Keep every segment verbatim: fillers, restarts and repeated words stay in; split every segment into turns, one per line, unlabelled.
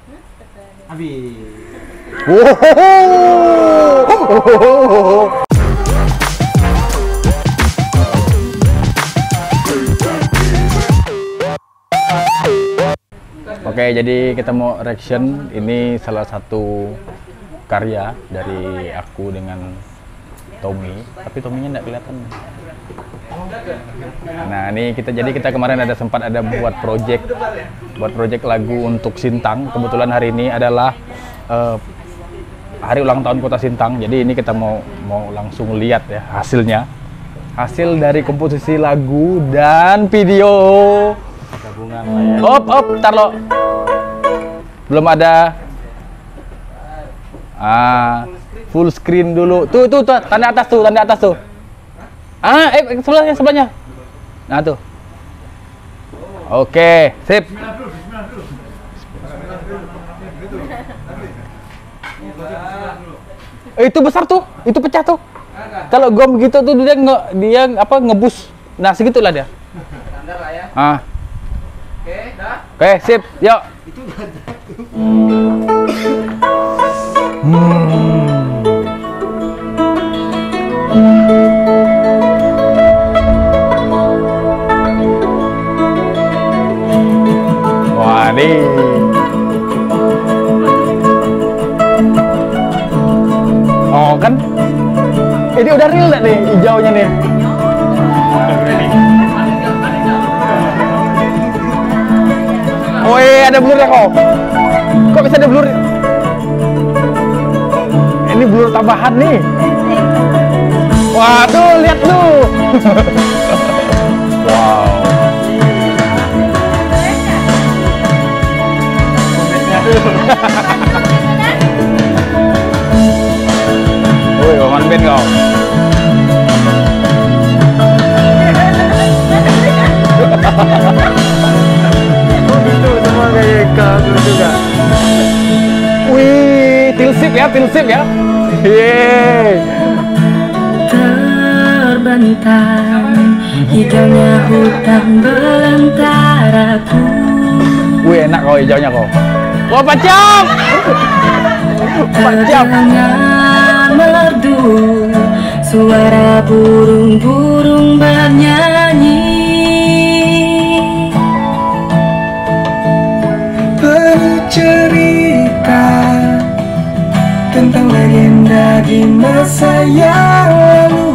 Habis.
Oke, jadi kita mau reaction. Ini salah satu karya dari aku dengan Tommy, tapi Tommy-nya nggak kelihatan. Nah, ini kita jadi kita kemarin ada sempat ada buat project, buat project lagu untuk Sintang. Kebetulan hari ini adalah uh, hari ulang tahun Kota Sintang. Jadi ini kita mau mau langsung lihat ya hasilnya, hasil dari komposisi lagu dan video. Gabungan lah ya. Op, op, tar lo. Belum ada. Ah, full screen dulu. Tuh, tuh, tuh, tanda atas tuh, tanda atas tuh. Ah, eh, sebelahnya, sebelahnya. Nah, tuh. Oke, sip. Eh, itu besar tuh, itu pecah tuh. Kalau gua begitu tuh dia nge, dia apa ngebus. Nah, segitulah dia. Standar lah ya. Ah. Oke, dah. Oke, sip. Yuk. Itu udah jatuh. Hmm. Wah, nih. Oh, kan? Ini udah real nggak nih hijaunya nih? Oh iya, ada blur ya kok. Kok bisa ada blur? Ini blur tambahan nih. Waduh, lihat tuh. Wow. Woi, one band kau. Juga. Wih, tilsip ya, tilsip ya. Yeay.
Terbentang hijaunya hutan belantaraku.
Wih, enak kau hijaunya kau. Wah, pacam. Pacam.
Merdu suara burung-burung bernyanyi.
Cerita tentang legenda di masa yang lalu,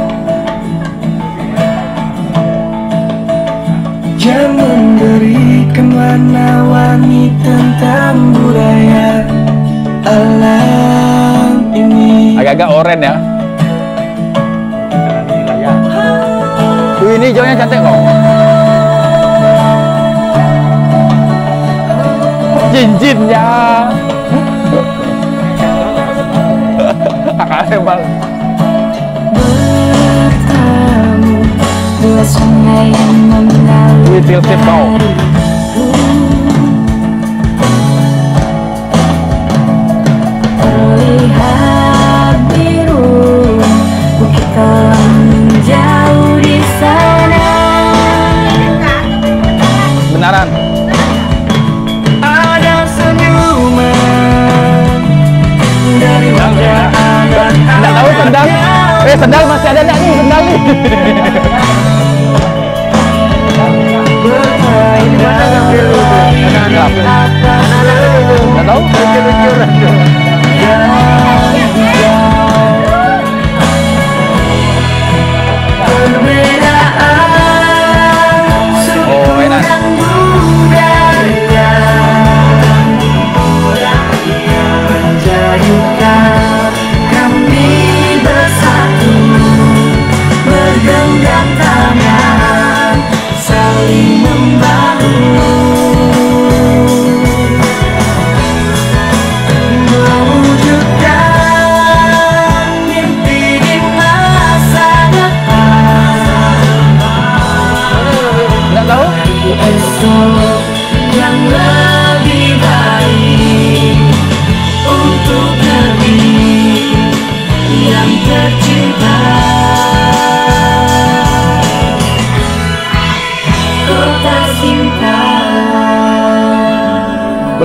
yang memberikan warna-warni tentang budaya alam ini.
Agak-agak oren ya. Wih, ini hijaunya cantik kok. Jinjinnya. Akal bang.
Bertemu dua sungai yang mengalir.
Wih, tilsip kau.
Terlihat biru bukit telah menjauh di sana.
Benaran. Nggak tahu sendal, eh sendal masih ada nggak nih sendal nih? Ini mana ngambil? Nggak tahu? Oh, enak.
Kami bersatu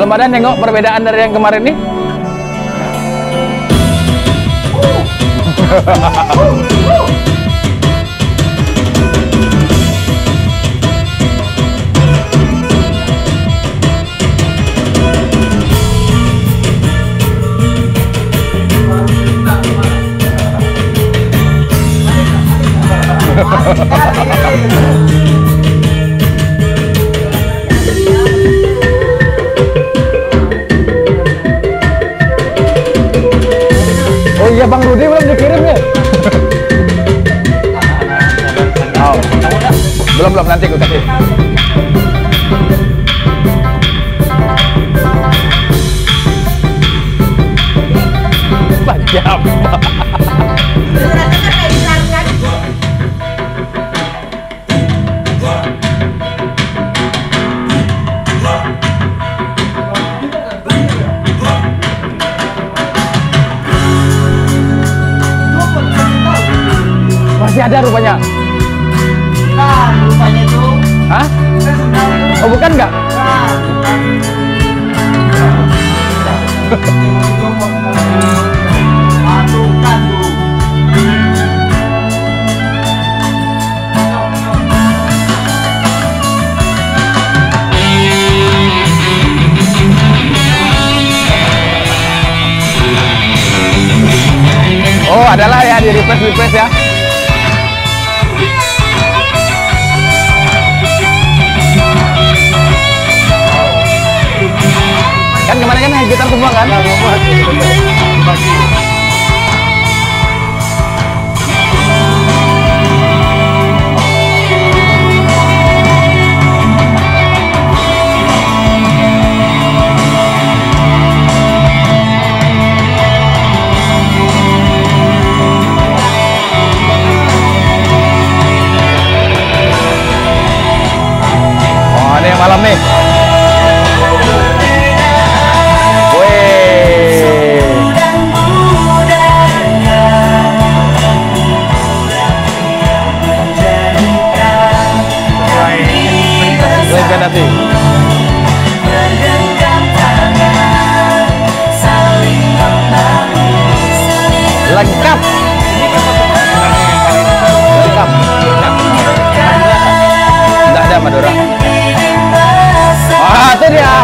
Belum ada nengok perbedaan dari yang kemarin nih? Oh iya, Bang Rudi belum dikirim ya? Oh. Belum belum nanti gue kasih. empat jam. Masih ada rupanya.
Nah, rupanya itu.
Hah? Oh bukan nggak?
Masukkan dulu.
Oh adalah ya di request request ya. Kan kemarin kan gitar semua kan? Oh ini yang malam nih. Nanti. Lengkap. Lengkap. Enggak ada Madura. Ah, itu dia.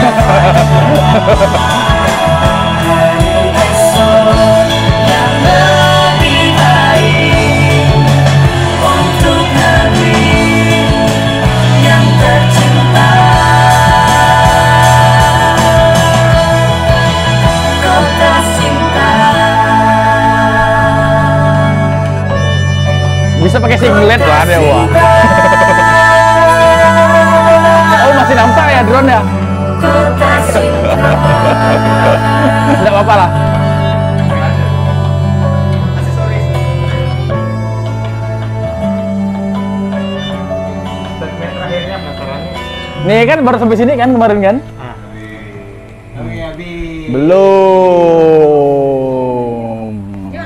Bisa pakai singlet lah ada wah. Oh masih nampak ya drone ya? Tidak apa-apa lah. Nih kan baru sampai sini kan kemarin kan? Belum.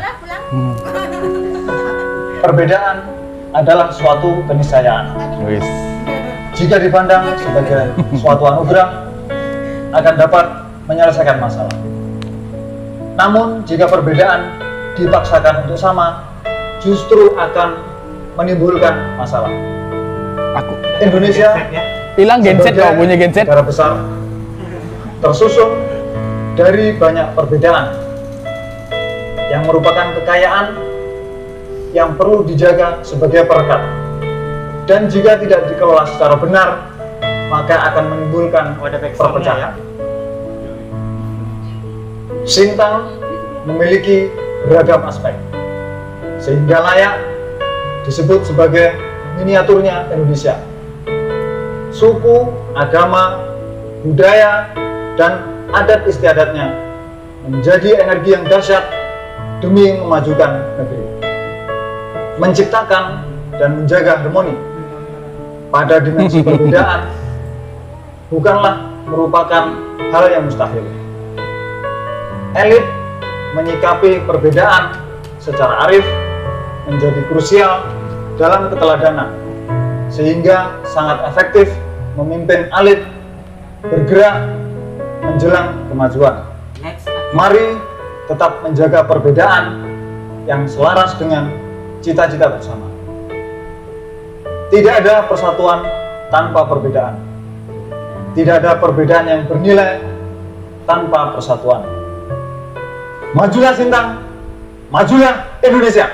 Perbedaan adalah suatu keniscayaan.
Wis.
Jika dipandang sebagai suatu anugerah, akan dapat menyelesaikan masalah. Namun, jika perbedaan dipaksakan untuk sama, justru akan menimbulkan masalah.
Aku
Indonesia
hilang genset
sebagai
kau punya genset.
negara besar tersusun dari banyak perbedaan yang merupakan kekayaan yang perlu dijaga sebagai perekat, dan jika tidak dikelola secara benar maka akan menimbulkan perpecahan. Sintang memiliki beragam aspek sehingga layak disebut sebagai miniaturnya Indonesia. Suku, agama, budaya, dan adat istiadatnya menjadi energi yang dahsyat demi memajukan negeri, menciptakan dan menjaga harmoni pada dimensi perbedaan bukanlah merupakan hal yang mustahil. Elit menyikapi perbedaan secara arif menjadi krusial dalam keteladanan, sehingga sangat efektif memimpin elit bergerak menjelang kemajuan. Mari tetap menjaga perbedaan yang selaras dengan cita-cita bersama. Tidak ada persatuan tanpa perbedaan. Tidak ada perbedaan yang bernilai tanpa persatuan. Majulah Sintang, majulah Indonesia.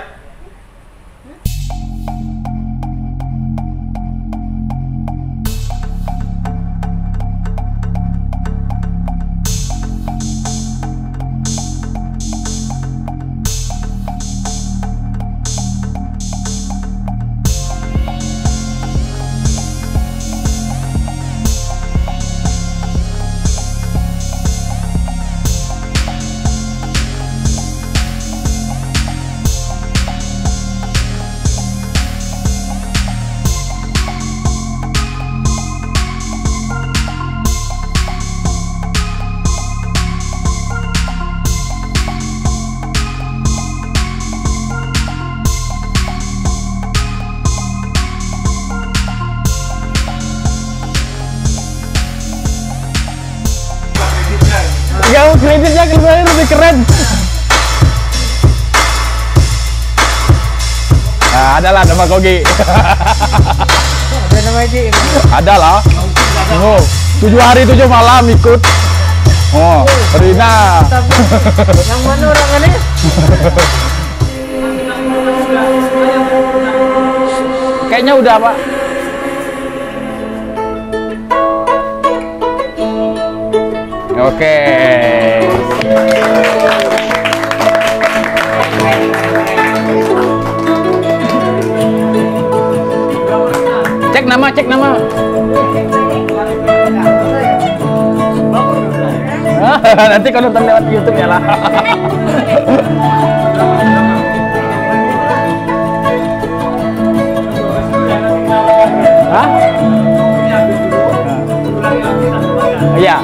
Kamu kreditnya keluarnya lebih keren. Nah, adalah nama Kogi.
Ada nama Ji.
Ada lah. Oh, tujuh hari tujuh malam ikut. Oh, Rina.
Yang mana orang ini?
Kayaknya udah, Pak. Oke. Cek nama, cek nama. Nanti kalau nonton lewat YouTube ya lah. Hah? Iya.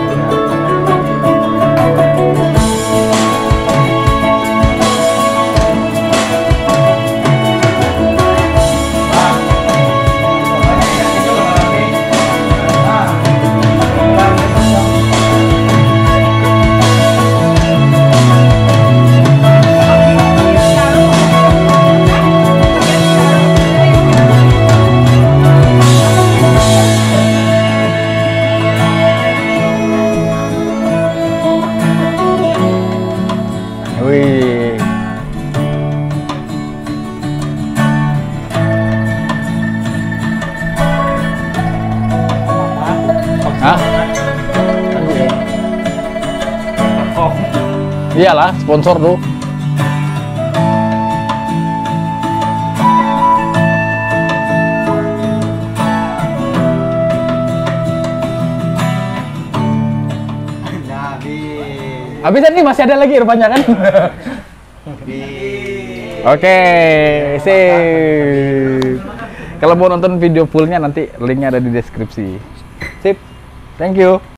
Wih. Hah? Iyalah, sponsor tuh. Habisan nih masih ada lagi rupanya kan? Oke, sip. Kalau mau nonton video fullnya nanti linknya ada di deskripsi. Sip, thank you.